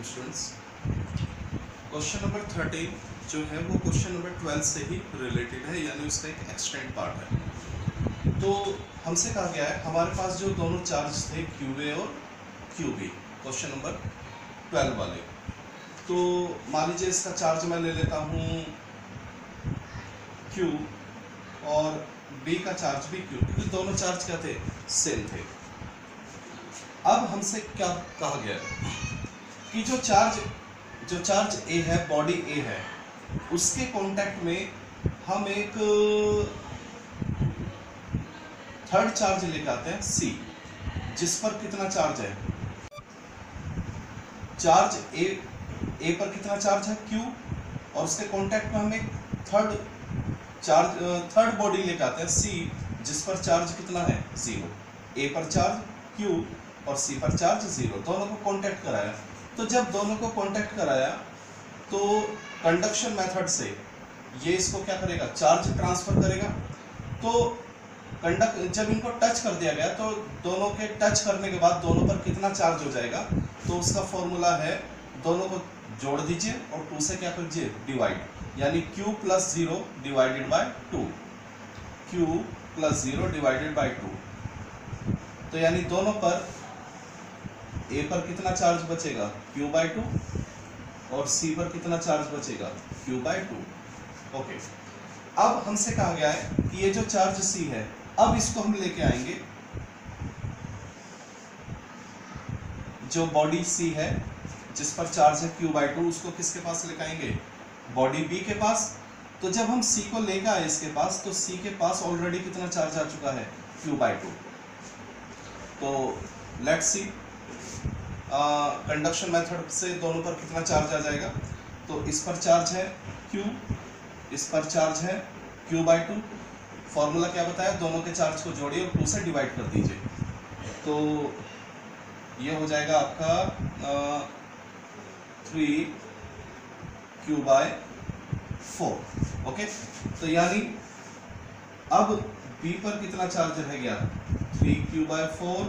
Students, question number 13 जो है वो क्वेश्चन नंबर 12 से ही रिलेटेड है, यानी उसका एक एक्सटेंड पार्ट है। तो हमसे कहा गया है हमारे पास जो दोनों चार्ज थे QA और QB, क्वेश्चन नंबर 12 वाले। तो मान लीजिए इसका चार्ज मैं ले लेता हूँ Q और B का चार्ज भी Q, क्योंकि दोनों चार्ज क्या थे, सेम थे। अब हमसे क्या कहा गया है कि जो चार्ज A है, बॉडी A है, उसके कांटेक्ट में हम एक थर्ड चार्ज लेके आते हैं C, जिस पर कितना चार्ज है, चार्ज A पर कितना चार्ज है Q, और उसके कांटेक्ट में हम एक थर्ड बॉडी लेके आते हैं C, जिस पर चार्ज कितना है 0। A पर चार्ज Q और C पर चार्ज 0, दोनों को कांटेक्ट कराया। तो जब दोनों को कांटेक्ट कराया तो कंडक्शन मेथड से ये इसको क्या करेगा, चार्ज ट्रांसफर करेगा। तो जब इनको टच कर दिया गया तो दोनों के टच करने के बाद दोनों पर कितना चार्ज हो जाएगा, तो उसका फॉर्मूला है दोनों को जोड़ दीजिए और 2 से क्या कीजिए, डिवाइड, यानी Q + 0 divided by 2, Q + 0 divided by 2। तो यानी दोनों पर A पर कितना चार्ज बचेगा, Q/2, और C पर कितना चार्ज बचेगा, Q/2। ओके, अब हमसे कहा गया है कि ये जो चार्ज C है, अब इसको हम लेके आएंगे, जो बॉडी C है जिस पर चार्ज है Q/2, उसको किसके पास लेके आएंगे, बॉडी B के पास। तो जब हम C को लेकर आए इसके पास, तो C के पास ऑलरेडी कितना चार्ज आ चुका है, Q/2। तो लेट्स सी कंडक्शन मेथड से दोनों पर कितना चार्ज आ जाएगा। तो इस पर चार्ज है Q, इस पर चार्ज है Q/2। फॉर्मूला क्या बताया, दोनों के चार्ज को जोड़िए और 2 से डिवाइड कर दीजिए। तो ये हो जाएगा आपका 3Q/4। ओके, तो यानी अब B पर कितना चार्ज रह गया, 3Q/4,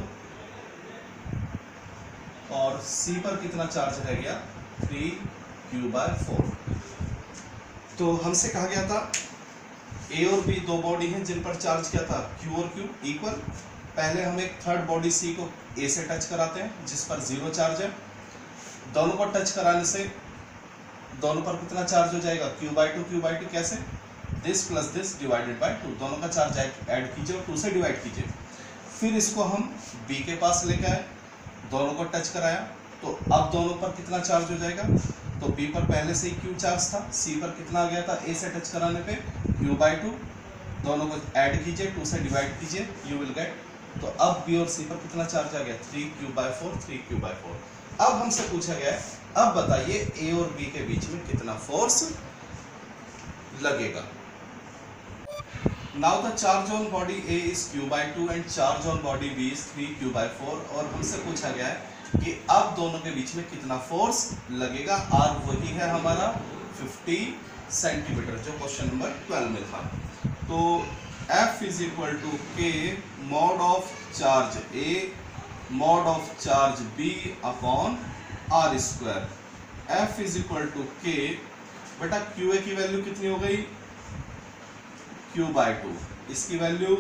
और C पर कितना चार्ज रह गया, 3Q/4। तो हमसे कहा गया था A और B दो बॉडी हैं जिन पर चार्ज क्या था, Q और Q इक्वल। पहले हम एक थर्ड बॉडी C को A से टच कराते हैं जिस पर 0 चार्ज है। दोनों को टच कराने से दोनों पर कितना चार्ज हो जाएगा, Q/2 कैसे, this plus this divided by 2, दोनों का चार्ज ऐड कीजिए और 2 से डिवाइड कीजिए। फिर इसको हम B के पास लेके आए, दोनों को टच कराया, तो अब दोनों पर कितना चार्ज हो जाएगा, तो B पर पहले से ही Q चार्ज था, C पर कितना आ गया था, A से टच कराने पे Q/2, दोनों को ऐड कीजिए, 2 से डिवाइड कीजिए, यू विल गेट। तो अब B और C पर कितना चार्ज आ गया, 3Q/4। अब हमसे पूछा गया है, अब बताइए A और B के बीच में कितना फोर्स लगेगा। Now the charge on body A is Q/2 and charge on body B is 3Q/4, और हमसे पूछा गया है कि अब दोनों के बीच में कितना फोर्स लगेगा। R वही है हमारा 50 सेंटीमीटर, जो क्वेश्चन नंबर 12 में था। तो F = K mod of charge A mod of charge B upon R²। F = K, बेटा QA की वैल्यू कितनी हो गई, Q/2, इसकी value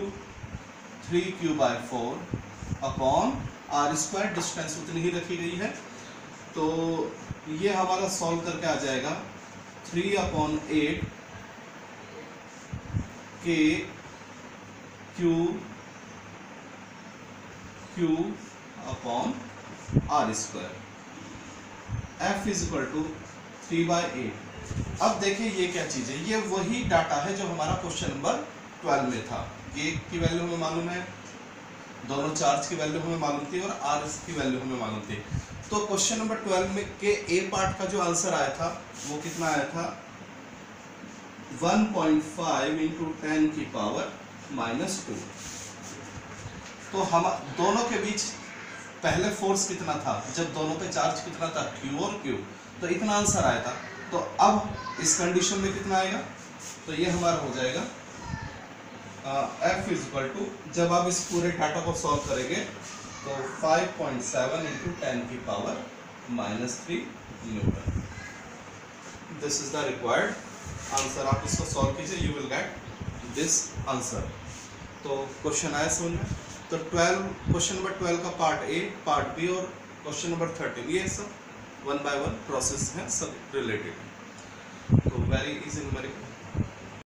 3Q/4 upon R², distance उतनी ही रखी गई है। तो ये हमारा सॉल्व करके आ जाएगा 3/8 K Q upon R²। F = 3/8। अब देखिए ये क्या चीज है, ये वही डाटा है जो हमारा क्वेश्चन नंबर 12 में था। K की वैल्यू हमें मालूम है, दोनों चार्ज की वैल्यू हमें मालूम थी, और R की वैल्यू हमें मालूम थी। तो क्वेश्चन नंबर 12 में के A पार्ट का जो आंसर आया था वो कितना आया था, 1.5 × 10⁻²। तो हम दोनों के बीच पहले फोर्स कितना था, जब दोनों पे चार्ज कितना था, Q और Q, तो इतना आंसर आया था। तो अब इस कंडीशन में कितना आएगा, तो ये हमारा हो जाएगा F = जब आप इस पूरे डाटा को सॉल्व करेंगे तो 5.7 × 10⁻²। -3 newton. This is the required answer. आप इसको सॉल्व कीजिए, you will get this answer. तो क्वेश्चन आया समझ में। तो 12 क्वेश्चन नंबर 12 का पार्ट ए, पार्ट बी और क्वेश्चन नंबर 13 ये सब 1 बाय 1 प्रोसेस है, सब रिलेटेड। तो वेरी इजी न्यूमेरिकल।